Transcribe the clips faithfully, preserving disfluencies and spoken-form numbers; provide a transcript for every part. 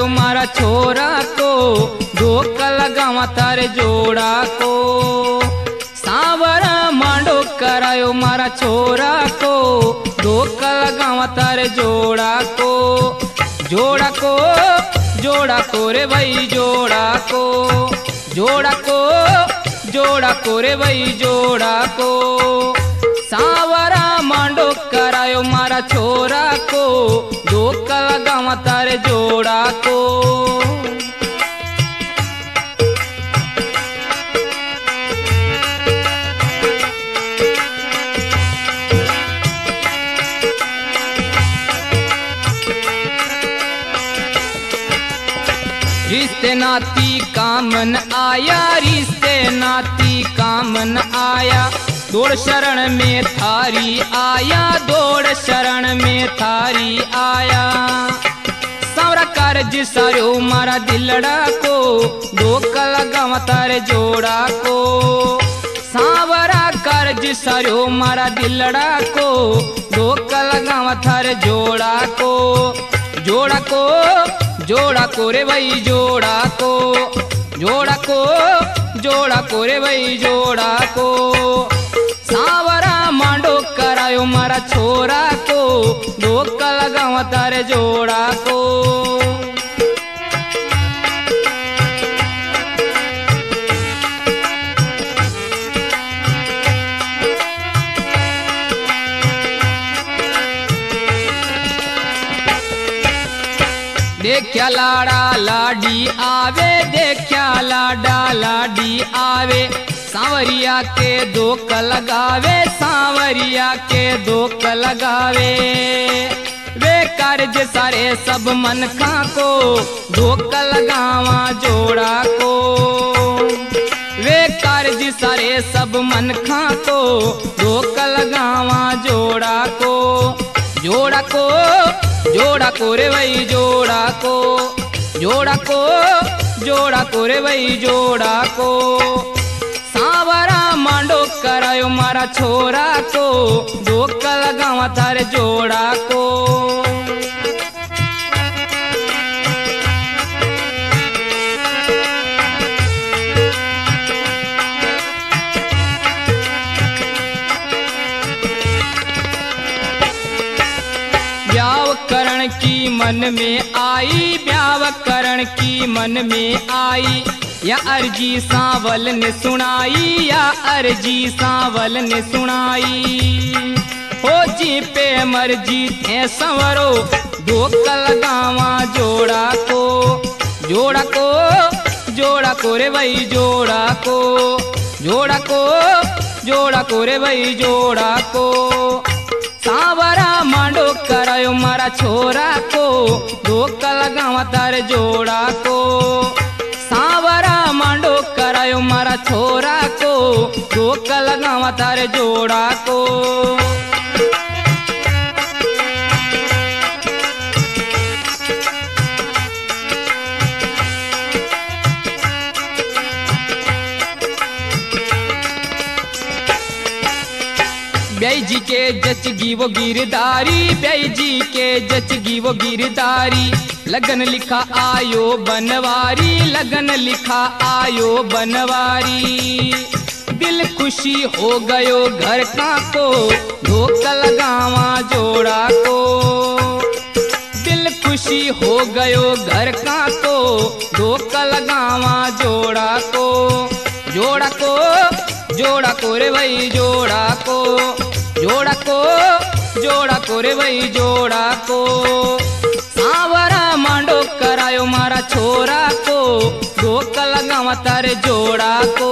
करायो मारा छोरा को, धोखा लगावा तारे जोड़ा को। सांवरा मांडो करायो मारा छोरा को, धोखा लगावा तारे जोड़ा को। जोड़ा को जोड़ा को रे भाई जोड़ा को, जोड़ा को जोड़ा को रे भाई जोड़ा को। सांवरा मांडो करायो मारा छोरा को, धोखा लगावा तारे जोड़ा को। रिश्ते नाती कामन आया, रिश्ते नाती कामन आया। दौड़ शरण में थारी आया, दौड़ शरण में थारी आया। सांवरा कारज सारो मारा दिलड़ा को, धोखा लगावा तारे जोड़ा को। सांवरा कारज सारो मारा दिलड़ा को, धोखा लगावा थारे जोड़ा को। जोड़ा को जोड़ा को रे भाई जोड़ा को, जोड़ा को जोड़ा को रे भाई जोड़ा को। सांवरा मांडो करायो मारा छोरा को, धोखा लगावा तारे जोड़ा को। देखया लाड़ा लाडी आवे, देखया लाडा लाडी आवे। सांवरिया के धोखा लगावे, सांवरिया के धोखा लगावे। वे कार्य सारे सब मन खा को, धोखा लगावा जोड़ा को। वे कार्य सारे सब मन खा को, धोखा लगावा जोड़ा को। जोड़ा को जोड़ा को रे भाई जोड़ा को, जोड़ा को जोड़ा को रे भाई जोड़ा को। सांवरा मांडो करायो मारा छोरा को, धोखा लगावा तारे जोड़ा को। ब्याव करण की मन में आई, ब्याव करण की मन में आई। या अर्जी सांवल ने सुनाई, या अर्जी सांवल ने सुनाई। हो जी पे मर्जी थे संवरो, धोखा लगावा जोड़ा को। जोड़ा को जोड़ा को रे भाई जोड़ा को, जोड़ा को जोड़ा को रे भाई जोड़ा को। सांवरा मांडो करायो मारा छोरा को, धोखा लगावा तारे जोड़ा को। सांवरा मांडो करायो मारा छोरा को, धोखा लगावा तारे जोड़ा को। ब्याई जी के जचगी वो गिरदारी, ब्याई जी के जचगी वो गिरदारी। लगन लिखा आयो बनवारी, लगन लिखा आयो बनवारी। दिल खुशी हो गयो घर का को, धोखा लगावा जोड़ा को। दिल खुशी हो गयो घर का को, धोखा लगावा जोड़ा को। जोड़ा को जोड़ा को रे भाई जोड़ा को, जोड़ा को जोड़ा को रे भाई जोड़ा को। सांवरा मांडो करायो मारा छोरा को, धोखा लगावा तारे जोड़ा को।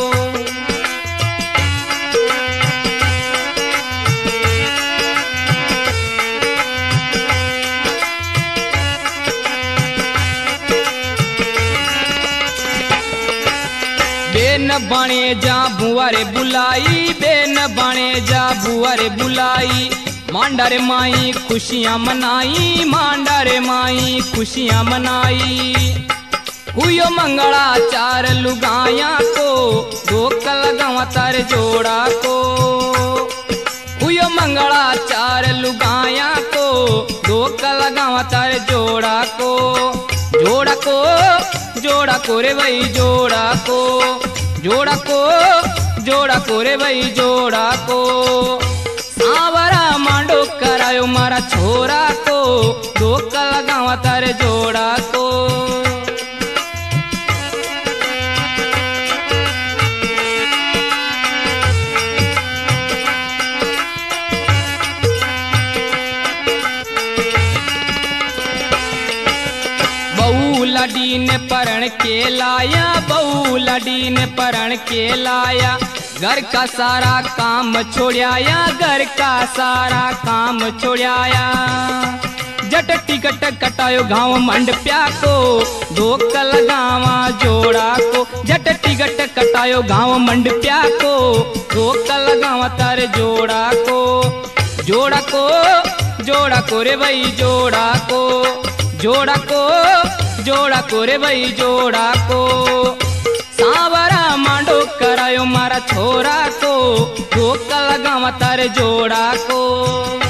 बेन बने जा बुआरे बुलाई, बेन बने जा बुआरे बुलाई। मांडारे माई खुशियां मनाई, मांडारे माई खुशियां मनाई। हुयो मंगला चार लुगाया को, धोखा लगावा तारे जोड़ा को। हुयो मंगला चार लुगाया को, धोखा लगावा तारे जोड़ा को। जोड़ा को जोड़ा को रे भाई जोड़ा को जोड़ा को जोड़ा को रे भाई जोड़ा को सांवरा मांडो करायो मारा छोरा को धोखा लगावा तारे जोड़ा को बहू लडी ने परण के लाया बहू लडी ने परण के लाया घर का सारा काम छोड़ाया घर का सारा काम छोड़ाया जट टिकट कटायो गाँव मंडप्या को धोखा लगावा जोड़ा को जट टिकट कटायो गाँव मंडप्या को धोखा लगावा तारे जोड़ा को जोड़ा को जोड़ा को रे भाई जोड़ा को जोड़ा को जोड़ा को रे भाई जोड़ा को सांवरा मांडो करायो मारा छोरा को धोखा लगावा तारे जोड़ा को।